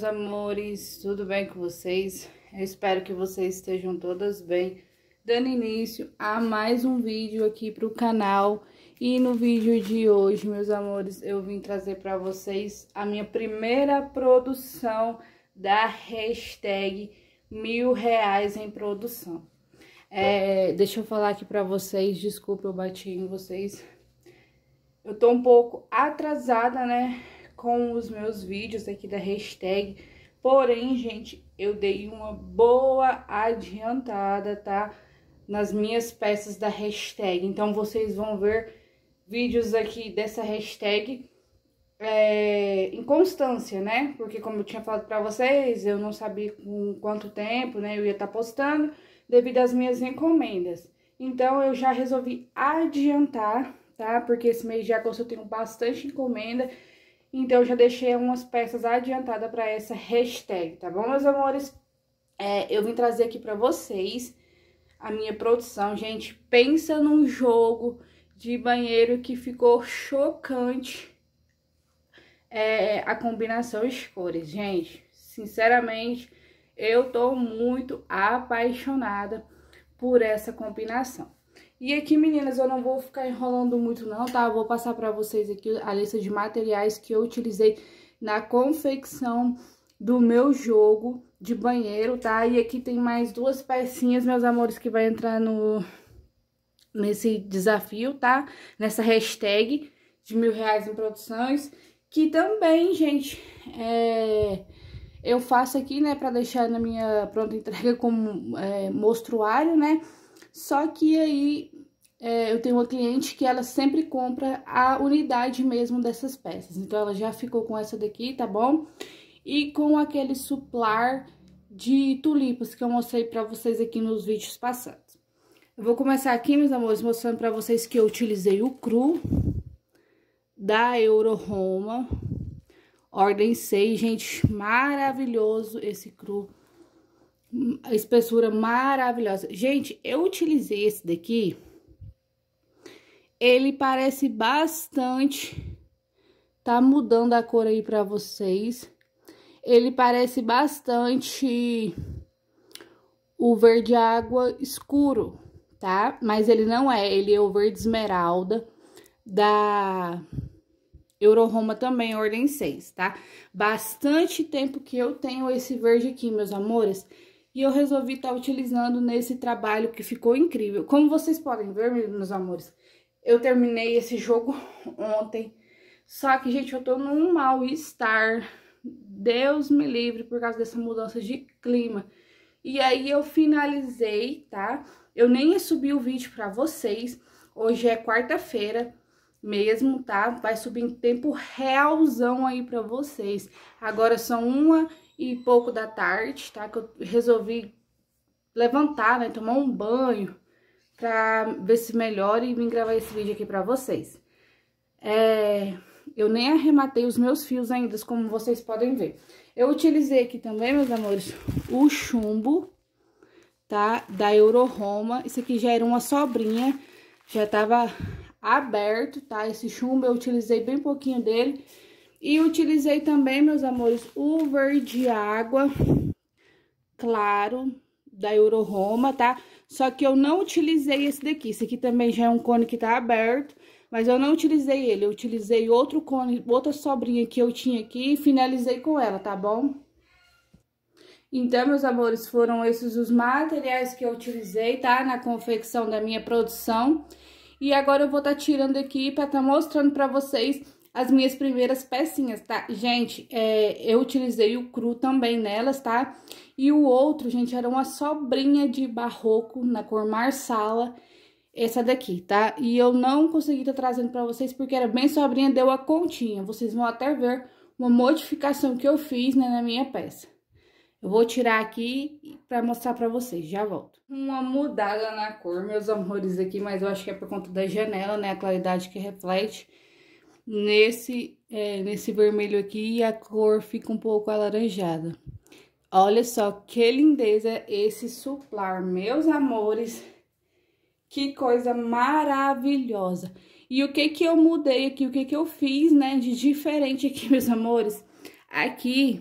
amores, tudo bem com vocês? Eu espero que vocês estejam todas bem. Dando início a mais um vídeo aqui para o canal. E no vídeo de hoje, meus amores, eu vim trazer para vocês a minha primeira produção da hashtag R$1000 em produção. Deixa eu falar aqui para vocês, desculpa, eu bati em vocês. Eu tô um pouco atrasada, né, com os meus vídeos aqui da hashtag. Porém, gente, eu dei uma boa adiantada, tá? Nas minhas peças da hashtag. Então, vocês vão ver vídeos aqui dessa hashtag em constância, né? Porque, como eu tinha falado pra vocês, eu não sabia com quanto tempo, né, eu ia estar postando devido às minhas encomendas. Então, eu já resolvi adiantar, tá? Porque esse mês de agosto eu tenho bastante encomenda. Então, eu já deixei umas peças adiantadas para essa hashtag, tá bom, meus amores? Eu vim trazer aqui para vocês a minha produção. Gente, pensa num jogo de banheiro que ficou chocante. A combinação de cores, gente. Sinceramente, eu tô muito apaixonada por essa combinação. E aqui, meninas, eu não vou ficar enrolando muito não, tá? Eu vou passar pra vocês aqui a lista de materiais que eu utilizei na confecção do meu jogo de banheiro, tá? E aqui tem mais duas pecinhas, meus amores, que vai entrar nesse desafio, tá? Nessa hashtag de R$1000 em produções, que também, gente, eu faço aqui, né, pra deixar na minha pronta entrega como mostruário, né? Só que aí, eu tenho uma cliente que ela sempre compra a unidade mesmo dessas peças. Então, ela já ficou com essa daqui, tá bom? E com aquele suplar de tulipas que eu mostrei pra vocês aqui nos vídeos passados. Eu vou começar aqui, meus amores, mostrando pra vocês que eu utilizei o cru da Euro Roma. Ordem 6, gente, maravilhoso esse cru. A espessura maravilhosa. Gente, eu utilizei esse daqui. Ele parece bastante. Tá mudando a cor aí pra vocês. Ele parece bastante o verde água escuro, tá? Mas ele não é. Ele é o verde esmeralda da Euro Roma também, ordem 6, tá? Bastante tempo que eu tenho esse verde aqui, meus amores. E eu resolvi estar utilizando nesse trabalho que ficou incrível. Como vocês podem ver, meus amores, eu terminei esse jogo ontem. Só que, gente, eu tô num mal-estar. Deus me livre por causa dessa mudança de clima. E aí eu finalizei, tá? Eu nem ia subir o vídeo pra vocês. Hoje é quarta-feira mesmo, tá? Vai subir em tempo realzão aí pra vocês. Agora são 1h pouco da tarde, tá? Que eu resolvi levantar, né? Tomar um banho pra ver se melhora e vim gravar esse vídeo aqui pra vocês. Eu nem arrematei os meus fios ainda, como vocês podem ver. Eu utilizei aqui também, meus amores, o chumbo, tá? Da Euro Roma. Isso aqui já era uma sobrinha, já tava aberto, tá? Esse chumbo eu utilizei bem pouquinho dele. E utilizei também, meus amores, o verde água claro da Euro Roma, tá? Só que eu não utilizei esse daqui. Esse aqui também já é um cone que tá aberto, mas eu não utilizei ele. Eu utilizei outro cone, outra sobrinha que eu tinha aqui e finalizei com ela, tá bom? Então, meus amores, foram esses os materiais que eu utilizei, tá? Na confecção da minha produção. E agora eu vou estar tirando aqui pra estar mostrando pra vocês as minhas primeiras pecinhas, tá? Gente, eu utilizei o cru também nelas, tá? E o outro, gente, era uma sobrinha de barroco na cor marsala, essa daqui, tá? E eu não consegui estar trazendo pra vocês porque era bem sobrinha, deu a continha. Vocês vão até ver uma modificação que eu fiz, né, na minha peça. Eu vou tirar aqui pra mostrar pra vocês, já volto. Uma mudada na cor, meus amores, aqui, mas eu acho que é por conta da janela, né, a claridade que reflete. Nesse vermelho aqui, a cor fica um pouco alaranjada. Olha só que lindeza esse suplar, meus amores. Que coisa maravilhosa. E o que que eu mudei aqui, o que que eu fiz, né, de diferente aqui, meus amores? Aqui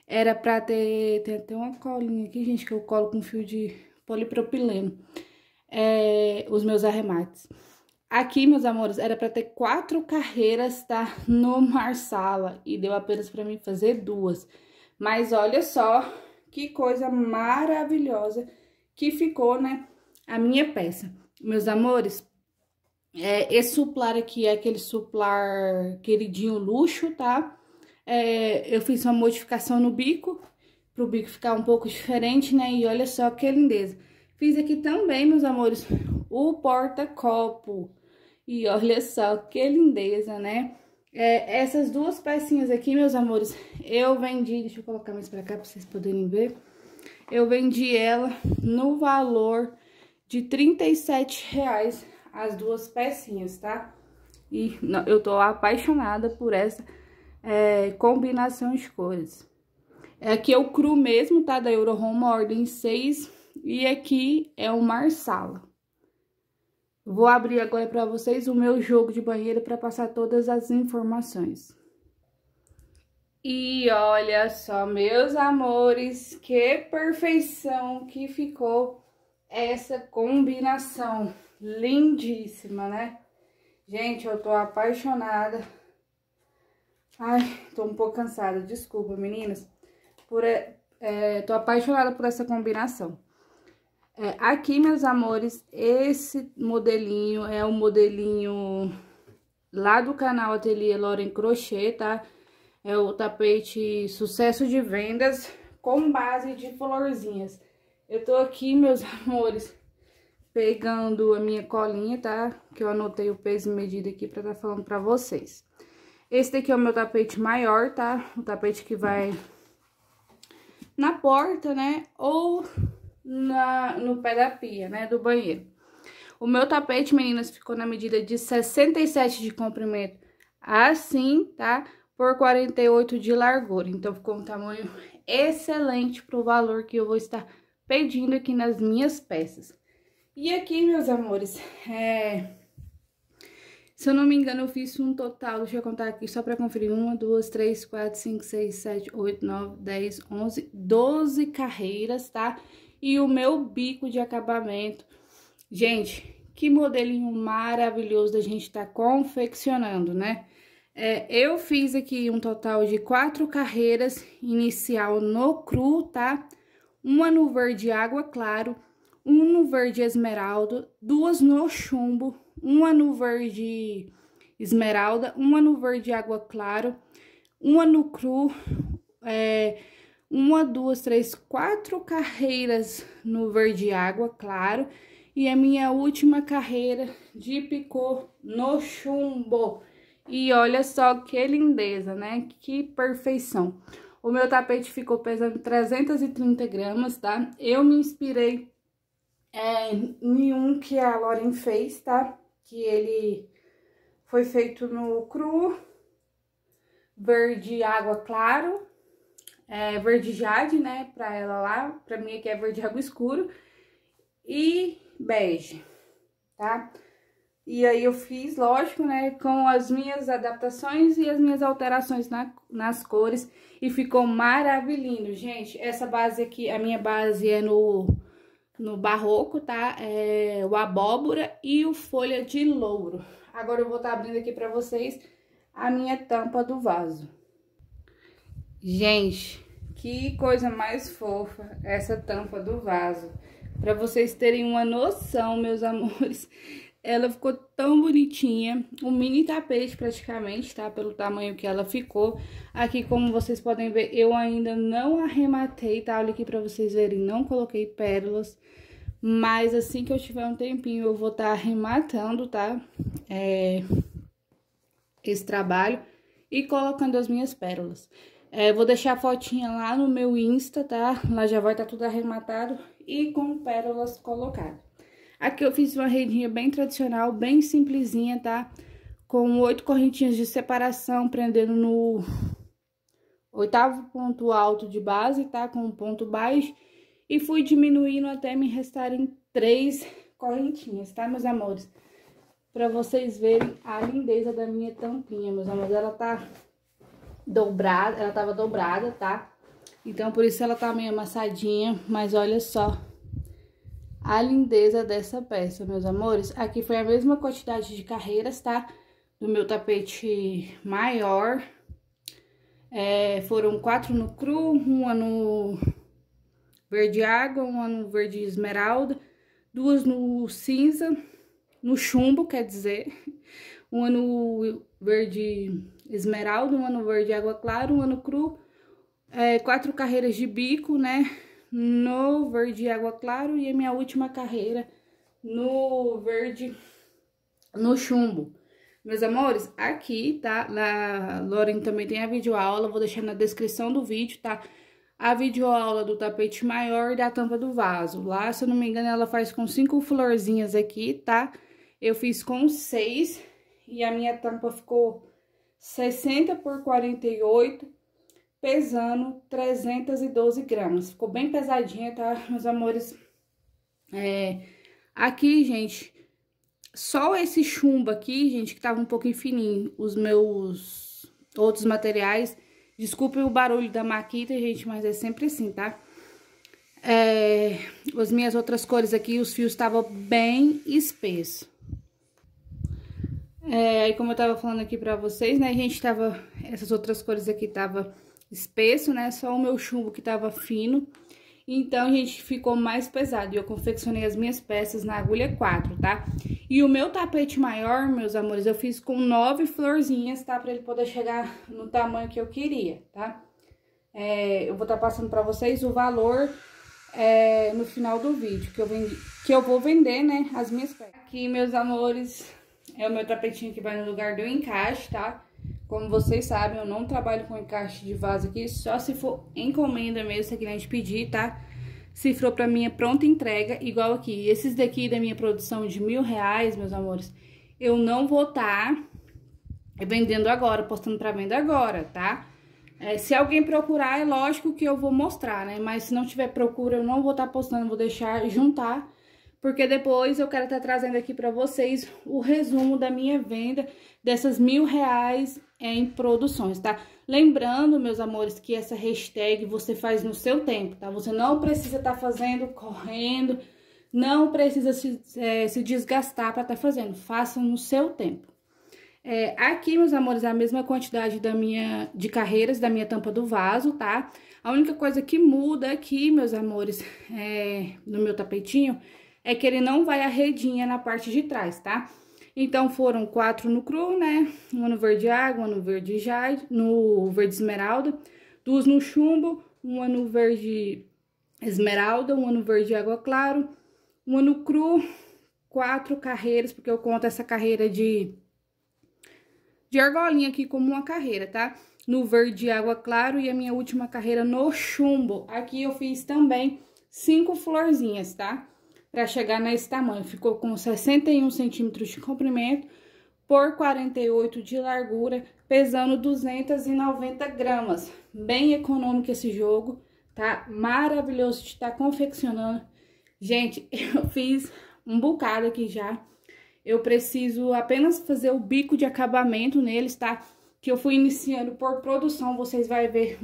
era pra ter... Tem até uma colinha aqui, gente, que eu colo com fio de polipropileno. Os meus arremates. Aqui, meus amores, era pra ter 4 carreiras, tá? No Marsala. E deu apenas pra mim fazer 2. Mas olha só que coisa maravilhosa que ficou, né? A minha peça. Meus amores, esse suplar aqui é aquele suplar queridinho luxo, tá? Eu fiz uma modificação no bico, pro bico ficar um pouco diferente, né? E olha só que lindeza. Fiz aqui também, meus amores, o porta-copo. E olha só que lindeza, né? Essas 2 pecinhas aqui, meus amores, eu vendi... Deixa eu colocar mais pra cá pra vocês poderem ver. Eu vendi ela no valor de R$37 as 2 pecinhas, tá? E eu tô apaixonada por essa combinação de cores. Aqui é o cru mesmo, tá? Da Euro Home Ordem 6. E aqui é o Marsala. Vou abrir agora pra vocês o meu jogo de banheiro pra passar todas as informações. E olha só, meus amores, que perfeição que ficou essa combinação. Lindíssima, né? Gente, eu tô apaixonada. Ai, tô um pouco cansada, desculpa, meninas. Tô apaixonada por essa combinação. Aqui, meus amores, esse modelinho é o modelinho lá do canal Ateliê Lauren Crochê, tá? É o tapete sucesso de vendas com base de florzinhas. Eu tô aqui, meus amores, pegando a minha colinha, tá? Que eu anotei o peso e medida aqui pra tá falando pra vocês. Esse daqui é o meu tapete maior, tá? O tapete que vai na porta, né? Ou no pé da pia, né? Do banheiro. O meu tapete, meninas, ficou na medida de 67 de comprimento, assim, tá? Por 48 de largura. Então, ficou um tamanho excelente pro valor que eu vou estar pedindo aqui nas minhas peças. E aqui, meus amores, se eu não me engano, eu fiz um total, deixa eu contar aqui só pra conferir, 1, 2, 3, 4, 5, 6, 7, 8, 9, 10, 11, 12 carreiras, tá? E o meu bico de acabamento. Gente, que modelinho maravilhoso da gente tá confeccionando, né? Eu fiz aqui um total de 4 carreiras inicial no cru, tá? Uma no verde água claro, uma no verde esmeralda, 2 no chumbo, uma no verde esmeralda, uma no verde água claro, uma no cru, 1, 2, 3, 4 carreiras no verde água claro e a minha última carreira de picô no chumbo. E olha só que lindeza, né? Que perfeição. O meu tapete ficou pesando 330 gramas, tá? Eu me inspirei em um que a Lauren fez, tá? Que ele foi feito no cru, verde água claro, verde jade, né? Pra ela lá, pra mim aqui é verde água escuro e bege, tá? E aí eu fiz, lógico, né, com as minhas adaptações e as minhas alterações nas cores. E ficou maravilhoso, gente. Essa base aqui, a minha base é no barroco, tá? É o abóbora e o folha de louro. Agora eu vou estar abrindo aqui pra vocês a minha tampa do vaso. Gente, que coisa mais fofa essa tampa do vaso. Pra vocês terem uma noção, meus amores, ela ficou tão bonitinha, um mini tapete praticamente, tá? Pelo tamanho que ela ficou. Aqui, como vocês podem ver, eu ainda não arrematei, tá? Olha aqui pra vocês verem, não coloquei pérolas. Mas assim que eu tiver um tempinho, eu vou estar arrematando, tá? Esse trabalho e colocando as minhas pérolas. Vou deixar a fotinha lá no meu Insta, tá? Lá já vai estar tudo arrematado e com pérolas colocadas. Aqui eu fiz uma redinha bem tradicional, bem simplesinha, tá? Com 8 correntinhas de separação, prendendo no 8º ponto alto de base, tá? Com um ponto baixo. E fui diminuindo até me restarem 3 correntinhas, tá, meus amores? Pra vocês verem a lindeza da minha tampinha, meus amores. Ela tá dobrada, ela tava dobrada, tá? Então, por isso ela tá meio amassadinha, mas olha só a lindeza dessa peça, meus amores. Aqui foi a mesma quantidade de carreiras, tá? Do meu tapete maior. Foram 4 no cru, uma no verde água, uma no verde esmeralda, 2 no cinza, no chumbo, quer dizer, uma no verde esmeralda, uma no verde água clara, uma no cru, 4 carreiras de bico, né, no verde água claro, e a minha última carreira no verde, no chumbo. Meus amores, aqui, tá, a Lauren também tem a videoaula, vou deixar na descrição do vídeo, tá? A videoaula do tapete maior e da tampa do vaso. Lá, se eu não me engano, ela faz com 5 florzinhas aqui, tá? Eu fiz com 6 e a minha tampa ficou 60 por 48, pesando 312 gramas. Ficou bem pesadinha, tá, meus amores? Aqui, gente, só esse chumbo aqui, gente, que tava um pouquinho fininho. Os meus outros materiais... Desculpem o barulho da maquita, gente, mas é sempre assim, tá? As minhas outras cores aqui, os fios estavam bem espessos. Aí, como eu tava falando aqui pra vocês, né, gente, essas outras cores aqui tava espesso, né? Só o meu chumbo que tava fino. Então, gente, ficou mais pesado. E eu confeccionei as minhas peças na agulha 4, tá? E o meu tapete maior, meus amores, eu fiz com 9 florzinhas, tá? Pra ele poder chegar no tamanho que eu queria, tá? Eu vou estar passando pra vocês o valor no final do vídeo, que eu vou vender, né, as minhas peças. Aqui, meus amores, é o meu tapetinho que vai no lugar do encaixe, tá? Como vocês sabem, eu não trabalho com encaixe de vaso aqui, só se for encomenda mesmo, se a cliente pedir, tá? Se for pra minha pronta entrega, igual aqui. Esses daqui da minha produção de R$1.000, meus amores, eu não vou estar vendendo agora, postando pra venda agora, tá? Se alguém procurar, é lógico que eu vou mostrar, né? Mas se não tiver procura, eu não vou estar postando, vou deixar juntar, porque depois eu quero estar trazendo aqui pra vocês o resumo da minha venda dessas R$1.000 em produções, tá? Lembrando, meus amores, que essa hashtag você faz no seu tempo, tá? Você não precisa estar fazendo, correndo, não precisa se desgastar para estar fazendo, faça no seu tempo. Aqui, meus amores, a mesma quantidade de carreiras da minha tampa do vaso, tá? A única coisa que muda aqui, meus amores, no meu tapetinho, é que ele não vai a redinha na parte de trás, tá? Então, foram 4 no cru, né? Uma no verde água, uma no verde jade, no verde esmeralda, 2 no chumbo, uma no verde esmeralda, uma no verde água claro, uma no cru, 4 carreiras, porque eu conto essa carreira de argolinha aqui como uma carreira, tá? No verde água claro e a minha última carreira no chumbo. Aqui eu fiz também 5 florzinhas, tá? Pra chegar nesse tamanho. Ficou com 61 centímetros de comprimento por 48 de largura, pesando 290 gramas. Bem econômico esse jogo, tá? Maravilhoso de estar confeccionando. Gente, eu fiz um bocado aqui já. Eu preciso apenas fazer o bico de acabamento neles, tá? Que eu fui iniciando por produção, vocês vão ver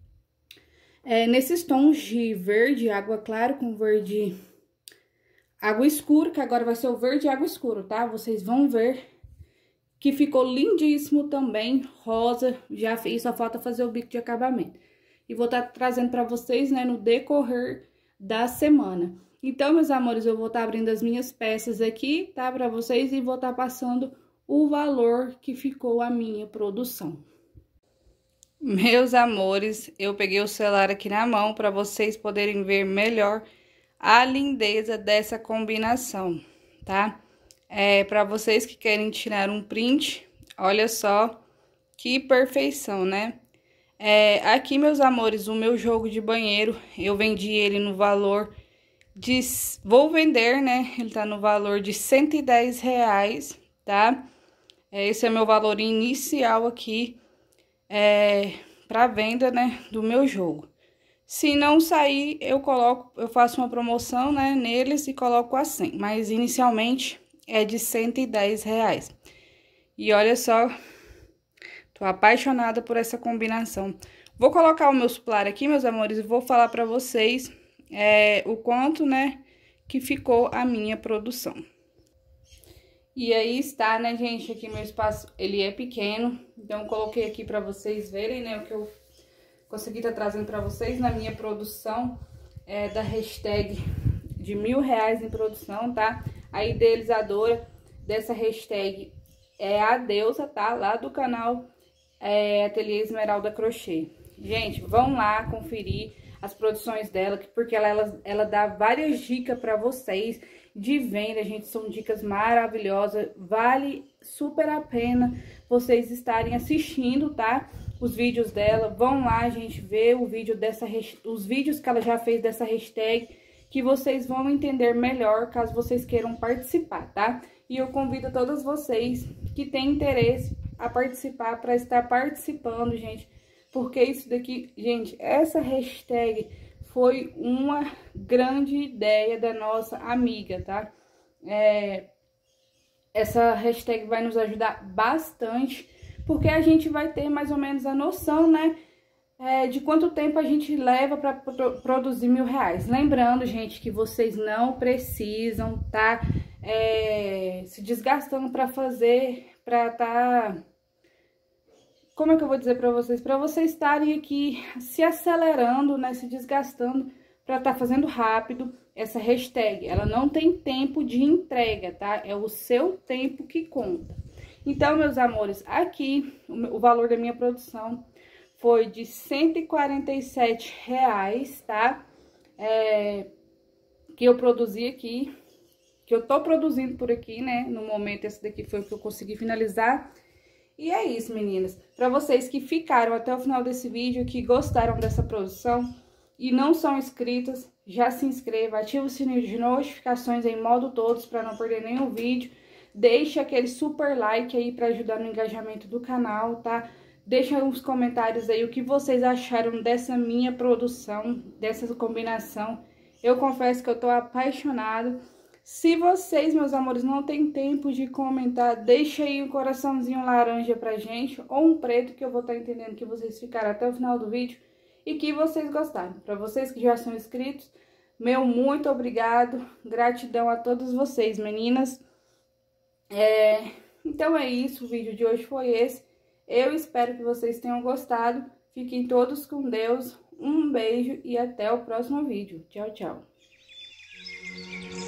nesses tons de verde, água clara com verde água escuro, que agora vai ser o verde água escuro, tá? Vocês vão ver que ficou lindíssimo também, rosa, já fiz, só falta fazer o bico de acabamento. E vou estar trazendo pra vocês, né, no decorrer da semana. Então, meus amores, eu vou estar abrindo as minhas peças aqui, tá, pra vocês, e vou estar passando o valor que ficou a minha produção. Meus amores, eu peguei o celular aqui na mão pra vocês poderem ver melhor a lindeza dessa combinação, tá? Pra vocês que querem tirar um print, olha só que perfeição, né? Aqui, meus amores, o meu jogo de banheiro, eu vendi ele no valor de... Vou vender, né? Ele tá no valor de R$110, tá? Esse é meu valor inicial aqui, pra venda, né? Do meu jogo. Se não sair, eu faço uma promoção, né? Neles e coloco a 100. Mas, inicialmente, é de R$110. E olha só... Tô apaixonada por essa combinação. Vou colocar o meu suplar aqui, meus amores, e vou falar pra vocês o quanto, né, que ficou a minha produção. E aí está, né, gente, aqui meu espaço, ele é pequeno, então eu coloquei aqui pra vocês verem, né, o que eu consegui estar trazendo pra vocês na minha produção da hashtag de R$1000 em produção, tá? A idealizadora dessa hashtag é a Deusa, tá? Lá do canal Ateliê Esmeralda Crochê. Gente, vão lá conferir as produções dela, porque ela dá várias dicas pra vocês de venda, gente. São dicas maravilhosas, vale super a pena vocês estarem assistindo, tá? Os vídeos dela, vão lá, gente, ver o vídeo os vídeos que ela já fez dessa hashtag, que vocês vão entender melhor caso vocês queiram participar, tá? E eu convido todos vocês que têm interesse a participar, para estar participando, gente, porque isso daqui, gente, essa hashtag foi uma grande ideia da nossa amiga, tá? Essa hashtag vai nos ajudar bastante, porque a gente vai ter mais ou menos a noção, né, de quanto tempo a gente leva para produzir R$1000. Lembrando, gente, que vocês não precisam tá se desgastando para fazer, para tá... Como é que eu vou dizer para vocês? Para vocês estarem aqui se acelerando, né, se desgastando para estar fazendo rápido essa hashtag. Ela não tem tempo de entrega, tá? É o seu tempo que conta. Então, meus amores, aqui o valor da minha produção foi de R$147, tá? Que eu produzi aqui, que eu tô produzindo por aqui, né? No momento, esse daqui foi o que eu consegui finalizar. E é isso, meninas. Pra vocês que ficaram até o final desse vídeo, que gostaram dessa produção e não são inscritas, já se inscreva, ativa o sininho de notificações em modo todos para não perder nenhum vídeo. Deixe aquele super like aí para ajudar no engajamento do canal, tá? Deixa nos comentários aí o que vocês acharam dessa minha produção, dessa combinação. Eu confesso que eu tô apaixonada. Se vocês, meus amores, não tem tempo de comentar, deixa aí um coraçãozinho laranja pra gente, ou um preto, que eu vou estar entendendo que vocês ficaram até o final do vídeo e que vocês gostaram. Para vocês que já são inscritos, meu muito obrigado, gratidão a todos vocês, meninas. Então é isso, o vídeo de hoje foi esse. Eu espero que vocês tenham gostado. Fiquem todos com Deus. Um beijo e até o próximo vídeo. Tchau, tchau.